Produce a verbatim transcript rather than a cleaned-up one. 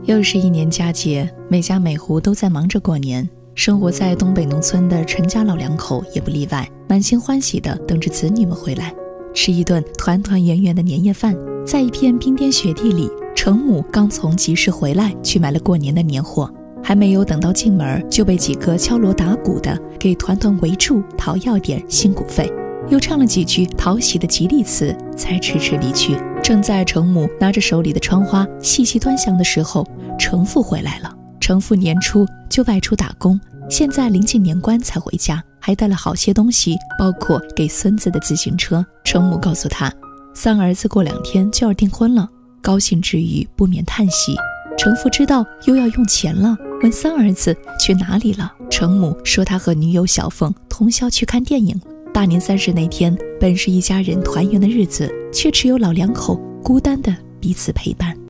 又是一年佳节，每家每户都在忙着过年。生活在东北农村的陈家老两口也不例外，满心欢喜地等着子女们回来，吃一顿团团圆圆的年夜饭。在一片冰天雪地里，程母刚从集市回来，去买了过年的年货，还没有等到进门，就被几个敲锣打鼓的给团团围住，讨要点辛苦费，又唱了几句讨喜的吉利词，才迟迟离去。正在程母拿着手里的窗花细细端详的时候，程父回来了。程父年初就外出打工，现在临近年关才回家，还带了好些东西，包括给孙子的自行车。程母告诉他，三儿子过两天就要订婚了，高兴之余不免叹息。程父知道又要用钱了，问三儿子去哪里了。程母说他和女友小凤通宵去看电影。大年三十那天本是一家人团圆的日子，却只有老两口孤单的彼此陪伴。